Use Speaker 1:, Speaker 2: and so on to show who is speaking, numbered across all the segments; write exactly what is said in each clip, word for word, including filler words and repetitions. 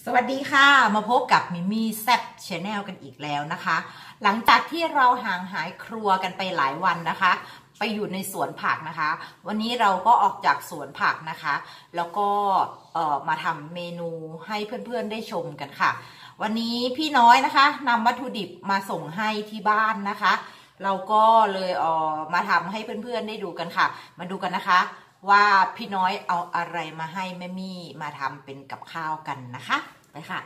Speaker 1: สวัสดีค่ะมาพบกับมิมี่แซ่บชาแนลกันอีกแล้วนะคะ หลังจากที่เราห่างหายครัวกันไปหลายวันนะคะ ไปอยู่ในสวนผักนะคะ วันนี้เราก็ออกจากสวนผักนะคะ แล้วก็เอ่อมาทำเมนูให้เพื่อนๆได้ชมกันค่ะ วันนี้พี่น้อยนะคะนำวัตถุดิบมาส่งให้ที่บ้านนะคะ เราก็เลยเอ่อมาทำให้เพื่อนๆได้ดูกันค่ะ มาดูกันนะคะว่าพี่น้อยเอาอะไรมาให้แม่มี่มาทำเป็นกับข้าวกันนะคะไปค่ะ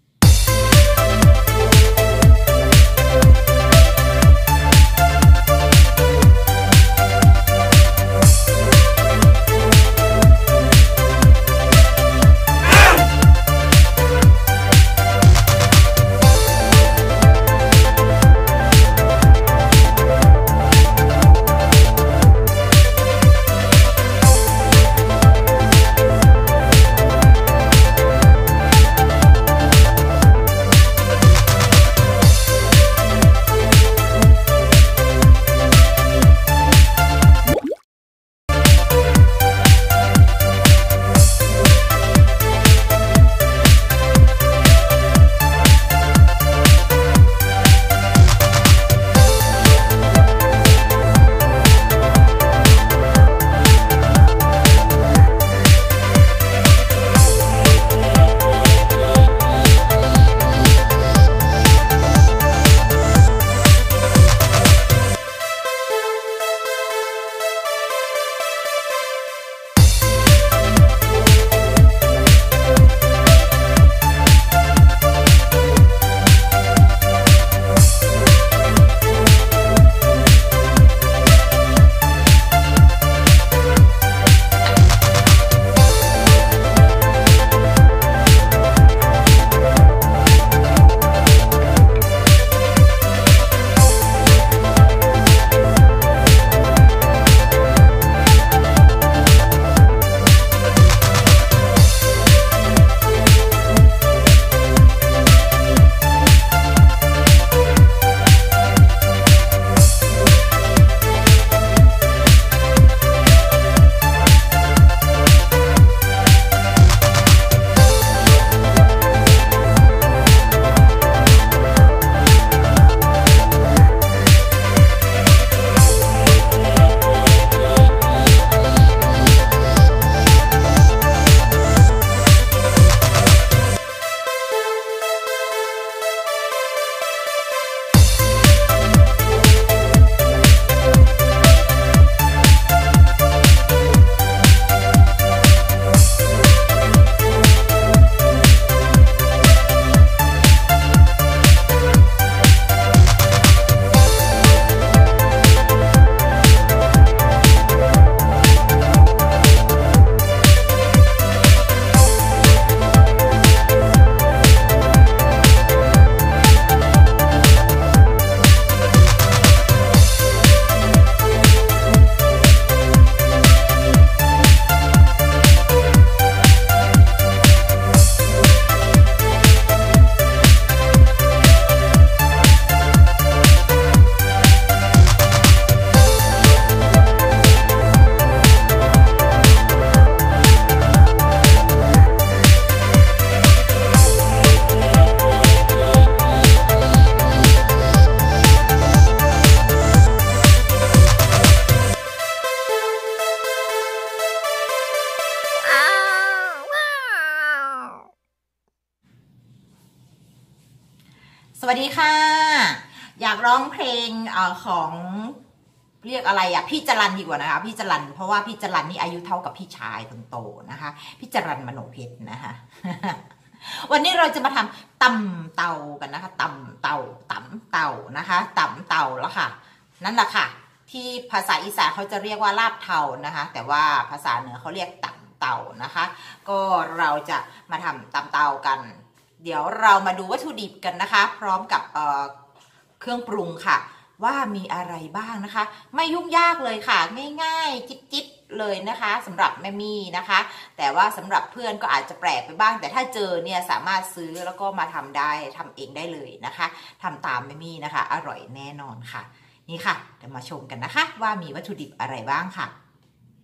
Speaker 1: สวัสดีค่ะอยากร้องเพลงเอ่อของเรียกอะไรอ่ะพี่จรัญดีกว่านะคะพี่จรัญเพราะว่าพี่จรัญนี่อายุเท่ากับพี่ชายคนโตนะคะพี่จรัญมโนเพชรนะคะ วันนี้เราจะมาทำตำเต่ากันนะคะตำเต่าตำเต่านะคะตำเต่าแล้วค่ะนั่นแหละค่ะที่ภาษาอีสานเขาจะเรียกว่าลาบเทานะคะแต่ว่าภาษาเหนือเขาเรียกตำเต่านะคะก็เราจะมาทำตำเต่ากันเดี๋ยวเรามาดูวัตถุดิบกันนะคะพร้อมกับเอ่อเครื่องปรุงค่ะว่ามีอะไรบ้างนะคะไม่ยุ่งยากเลยค่ะง่ายๆจิ๊บๆเลยนะคะสำหรับแม่มี่นะคะแต่ว่าสำหรับเพื่อนก็อาจจะแปลกไปบ้างแต่ถ้าเจอเนี่ยสามารถซื้อแล้วก็มาทำได้ทำเองได้เลยนะคะทำตามแม่มี่นะคะอร่อยแน่นอนค่ะนี่ค่ะเดี๋ยวมาชมกันนะคะว่ามีวัตถุดิบอะไรบ้างค่ะ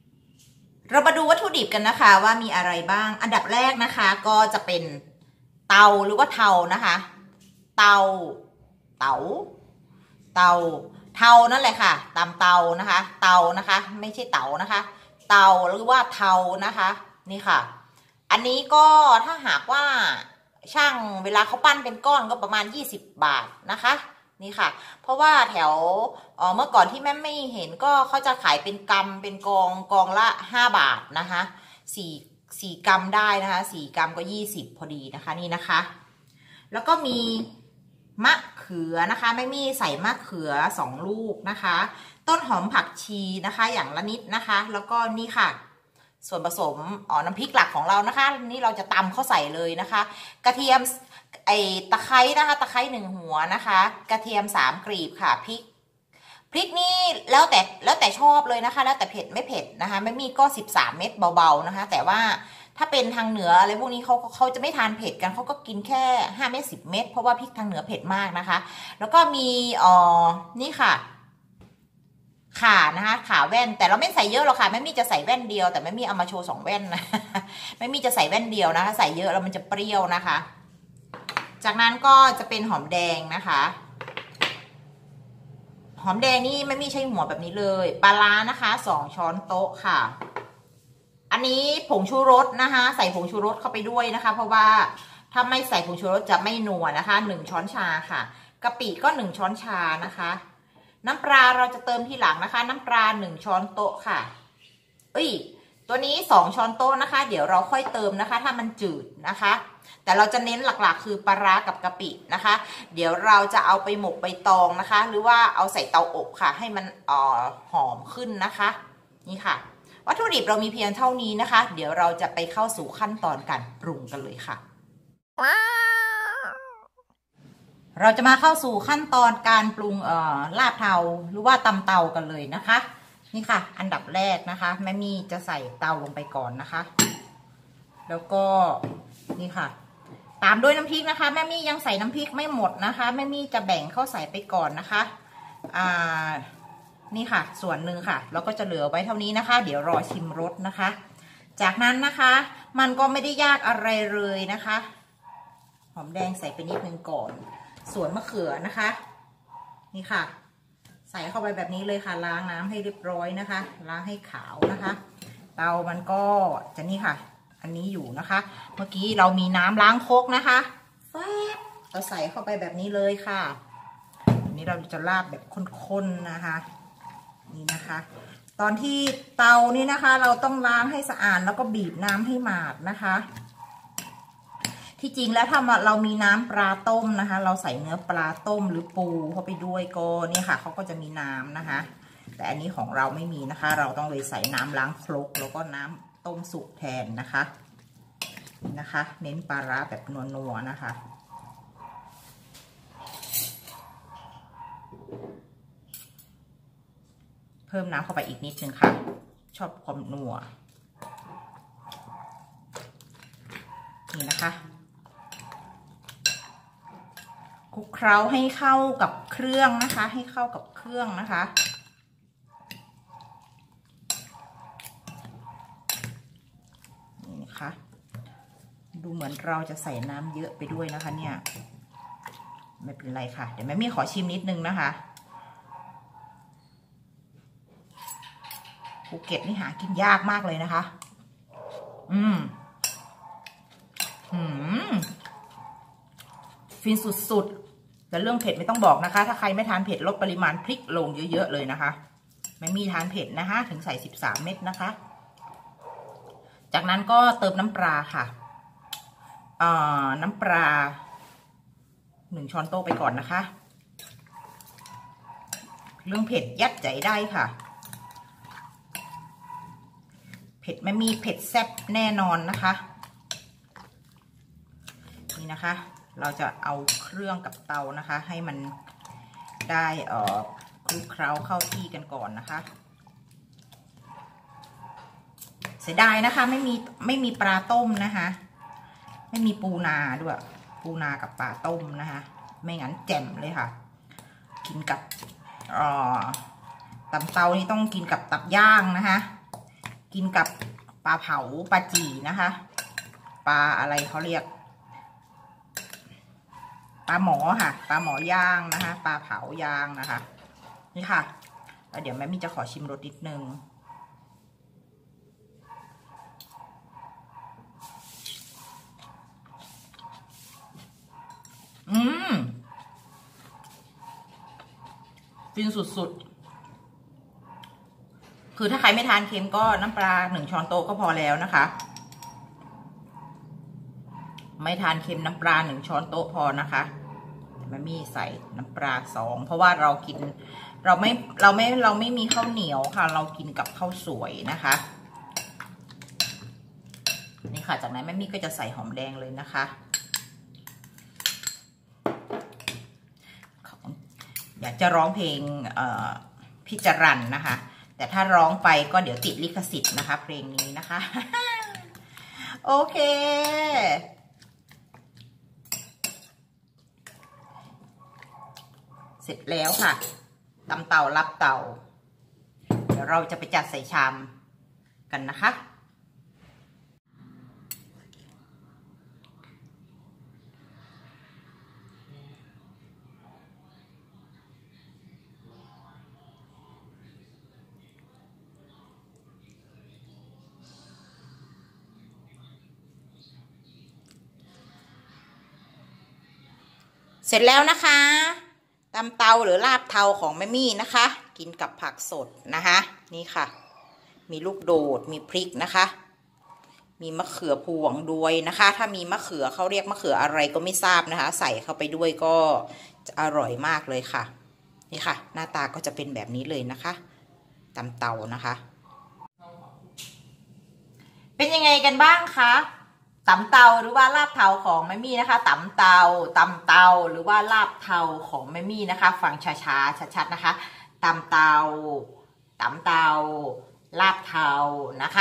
Speaker 1: เรามาดูวัตถุดิบกันนะคะว่ามีอะไรบ้างอันดับแรกนะคะก็จะเป็นตาหรือว่าเทานะคะเตาเตาเตาเทานั่นแหละค่ะตามเตานะคะเตานะคะไม่ใช่เต๋านะคะเตาหรือว่าเทานะคะนี่ค่ะอันนี้ก็ถ้าหากว่าช่างเวลาเขาปั้นเป็นก้อนก็ประมาณยี่สิบบาทนะคะนี่ค่ะเพราะว่าแถวเมื่อก่อนที่แม่ไม่เห็นก็เขาจะขายเป็นกำเป็นกองกองละห้าบาทนะคะสี่สี่กรัมได้นะคะสี่กรัมก็ยี่สิบพอดีนะคะนี่นะคะแล้วก็มีมะเขือนะคะไม่มีใส่มะเขือสองลูกนะคะต้นหอมผักชีนะคะอย่างละนิดนะคะแล้วก็นี่ค่ะส่วนผสมอ๋อน้ำพริกหลักของเรานะคะนี่เราจะตำเข้าใส่เลยนะคะกระเทียมไอตะไคร้นะคะตะไคร้หนึ่งหัวนะคะกระเทียมสามกลีบค่ะพริกพริกนี่แล้วแต่แล้วแต่ชอบเลยนะคะแล้วแต่เผ็ดไม่เผ็ดนะคะไม่มีก็สิบสามเม็ดเบาๆนะคะแต่ว่าถ้าเป็นทางเหนืออะไรพวกนี้เขาเขาจะไม่ทานเผ็ดกันเขาก็กินแค่ห้าเม็ดสิบเม็ดเพราะว่าพริกทางเหนือเผ็ดมากนะคะแล้วก็มีอ๋อนี่ค่ะข่านะคะข่าแว่นแต่เราไม่ใส่เยอะหรอกค่ะแม่มี่จะใส่แว่นเดียวแต่แม่มี่เอามาโชว์สองแว่นนะแม่มี่จะใส่แว่นเดียวนะคะใส่เยอะแล้วมันจะเปรี้ยวนะคะจากนั้นก็จะเป็นหอมแดงนะคะหอมแดงนี่แม่มี่ใช้หัวแบบนี้เลยปลาร้านะคะสองช้อนโต๊ะค่ะอันนี้ผงชูรสนะคะใส่ผงชูรสเข้าไปด้วยนะคะเพราะว่าถ้าไม่ใส่ผงชูรสจะไม่นัวนะคะหนึ่งช้อนชาค่ะกะปิก็หนึ่งช้อนชานะคะน้ำปลาเราจะเติมทีหลังนะคะน้ำปลาหนึ่งช้อนโต๊ะค่ะเอ้ยตัวนี้สองช้อนโต๊ะนะคะเดี๋ยวเราค่อยเติมนะคะถ้ามันจืดนะคะแต่เราจะเน้นหลักๆคือปลาร้ากับกะปินะคะเดี๋ยวเราจะเอาไปหมกใบตองนะคะหรือว่าเอาใส่เตาอบค่ะให้มันเอ่อหอมขึ้นนะคะนี่ค่ะวัตถุดิบเรามีเพียงเท่านี้นะคะเดี๋ยวเราจะไปเข้าสู่ขั้นตอนการปรุงกันเลยค่ะเราจะมาเข้าสู่ขั้นตอนการปรุงเอ่อลาบเทาหรือว่าตำเตากันเลยนะคะนี่ค่ะอันดับแรกนะคะแม่มี่จะใส่เตาลงไปก่อนนะคะแล้วก็นี่ค่ะตามด้วยน้ำพริกนะคะแม่มี่ยังใส่น้ำพริกไม่หมดนะคะแม่มี่จะแบ่งเข้าใส่ไปก่อนนะคะอ่านี่ค่ะส่วนหนึ่งค่ะแล้วก็จะเหลือไว้เท่านี้นะคะเดี๋ยวรอชิมรสนะคะจากนั้นนะคะมันก็ไม่ได้ยากอะไรเลยนะคะหอมแดงใส่ไปนิดนึงก่อนส่วนมะเขือนะคะนี่ค่ะใส่เข้าไปแบบนี้เลยค่ะล้างน้ำให้เรียบร้อยนะคะล้างให้ขาวนะคะเตามันก็จะนี่ค่ะอันนี้อยู่นะคะเมื่อกี้เรามีน้ำล้างโคกนะคะแฟบเราใส่เข้าไปแบบนี้เลยค่ะอันนี้เราจะราดแบบข้นๆนะคะนี่นะคะตอนที่เตานี่นะคะเราต้องล้างให้สะอาดแล้วก็บีบน้ำให้หมาดนะคะที่จริงแล้วถ้าเรามีน้ำปลาต้มนะคะเราใส่เนื้อปลาต้มหรือปูเข้าไปด้วยก็นี่ค่ะเขาก็จะมีน้ำนะคะแต่อันนี้ของเราไม่มีนะคะเราต้องเลยใส่น้ำล้างครกแล้วก็น้ำต้มสุกแทนนะคะนะคะเน้นปลาร้าแบบนัวๆนะคะเพิ่มน้ำเข้าไปอีกนิดนึงค่ะชอบความนัวนี่นะคะคลุกเคล้าให้เข้ากับเครื่องนะคะให้เข้ากับเครื่องนะคะนี่นะคะดูเหมือนเราจะใส่น้ำเยอะไปด้วยนะคะเนี่ยไม่เป็นไรค่ะเดี๋ยวแม่มี่ขอชิมนิดนึงนะคะภูเก็ตนี่หากินยากมากเลยนะคะอืมอืมฟินสุดๆแต่เรื่องเผ็ดไม่ต้องบอกนะคะถ้าใครไม่ทานเผ็ดลดปริมาณพริกลงเยอะๆเลยนะคะไม่มีทานเผ็ดนะคะถึงใส่สิบสามเม็ดนะคะจากนั้นก็เติมน้ำปลาค่ะอ่าน้ำปลาหนึ่งช้อนโต๊ะไปก่อนนะคะเรื่องเผ็ดยัดใจได้ค่ะเผ็ดไม่มีเผ็ดแซ่บแน่นอนนะคะนี่นะคะเราจะเอาเครื่องกับเตานะคะให้มันได้เอ่อคลุกเคล้าเข้าที่กันก่อนนะคะเสียดายนะคะไม่มีไม่มีปลาต้มนะคะไม่มีปูนาด้วยปูนากับปลาต้มนะคะไม่งั้นแจ่มเลยค่ะกินกับเอ่อตำเตานี่ต้องกินกับตับย่างนะคะกินกับปลาเผาปลาจีนะคะปลาอะไรเขาเรียกปลาหมอค่ะปลาหมอย่างนะคะปลาเผาย่างนะคะนี่ค่ะแล้วเดี๋ยวแม่มี่จะขอชิมรสนิดนึงอืมฟินสุดๆคือถ้าใครไม่ทานเค็มก็น้ำปลาหนึ่งช้อนโต๊ะก็พอแล้วนะคะไม่ทานเค็มน้ำปลาหนึ่งช้อนโต๊ะพอนะคะแม่มี่ใส่น้ำปลาสองเพราะว่าเรากินเราไม่เราไม่เราไม่มีข้าวเหนียวค่ะเรากินกับข้าวสวยนะคะนี่ค่ะจากนั้นแม่มี่ก็จะใส่หอมแดงเลยนะคะอยากจะร้องเพลงพี่จรัญนะคะแต่ถ้าร้องไปก็เดี๋ยวติดลิขสิทธิ์นะคะเพลงนี้นะคะ โอเคเสร็จแล้วค่ะตำเต่ารับเต่าเดี๋ยวเราจะไปจัดใส่ชามกันนะคะเสร็จแล้วนะคะตำเตาหรือลาบเทาของแม่มี่นะคะกินกับผักสดนะคะนี่ค่ะมีลูกโดดมีพริกนะคะมีมะเขือพวงด้วยนะคะถ้ามีมะเขือเขาเรียกมะเขืออะไรก็ไม่ทราบนะคะใส่เข้าไปด้วยก็จะอร่อยมากเลยค่ะนี่ค่ะหน้าตาก็จะเป็นแบบนี้เลยนะคะตำเตานะคะเป็นยังไงกันบ้างคะตำเตาหรือว่าลาบเทาของแม่มี่นะคะตำเตาตำเตาหรือว่าลาบเทาของแม่มี่นะคะฟังช้าๆชัดๆนะคะตำเตาตำเตาลาบเทานะคะ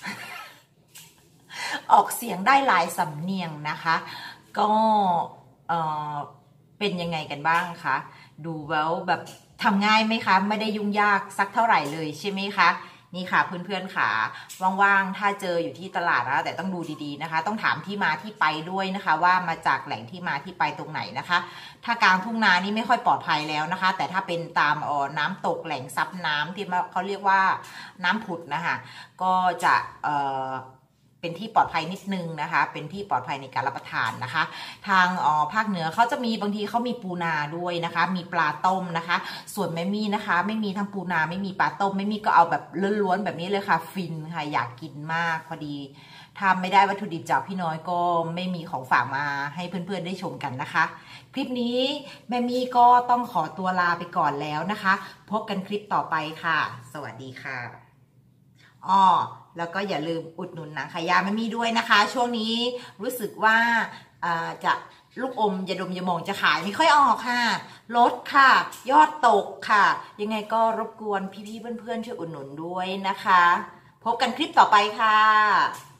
Speaker 1: ออกเสียงได้หลายสำเนียงนะคะก็เออเป็นยังไงกันบ้างคะดูแล้วแบบทำง่ายไหมคะไม่ได้ยุ่งยากสักเท่าไหร่เลยใช่ไหมคะนี่ค่ะเพื่อนๆค่ะว่างๆถ้าเจออยู่ที่ตลาดนะแต่ต้องดูดีๆนะคะต้องถามที่มาที่ไปด้วยนะคะว่ามาจากแหล่งที่มาที่ไปตรงไหนนะคะถ้ากลางทุ่งนานี่ไม่ค่อยปลอดภัยแล้วนะคะแต่ถ้าเป็นตามอ๋อน้ำตกแหล่งซับน้ำที่เขาเรียกว่าน้ำผุดนะคะก็จะเอ่อเป็นที่ปลอดภัยนิดนึงนะคะเป็นที่ปลอดภัยในการรับประทานนะคะทางอ๋อภาคเหนือเขาจะมีบางทีเขามีปูนาด้วยนะคะมีปลาต้มนะคะส่วนแม่มี่นะคะไม่มีทั้งปูนาไม่มีปลาต้มแม่มี่ก็เอาแบบล้วนๆแบบนี้เลยค่ะฟินค่ะอยากกินมากพอดีทำไม่ได้วัตถุดิบจากพี่น้อยก็ไม่มีของฝากมาให้เพื่อนๆได้ชมกันนะคะคลิปนี้แม่มี่ก็ต้องขอตัวลาไปก่อนแล้วนะคะพบกันคลิปต่อไปค่ะสวัสดีค่ะอ้อแล้วก็อย่าลืมอุดหนุนหนังขายาแม่มี่ด้วยนะคะช่วงนี้รู้สึกว่าจะลูกอมยาดมยาหม่องจะขายไม่ค่อยออกค่ะลดค่ะยอดตกค่ะยังไงก็รบกวนพี่ๆเพื่อนๆช่วยอุดหนุนด้วยนะคะพบกันคลิปต่อไปค่ะ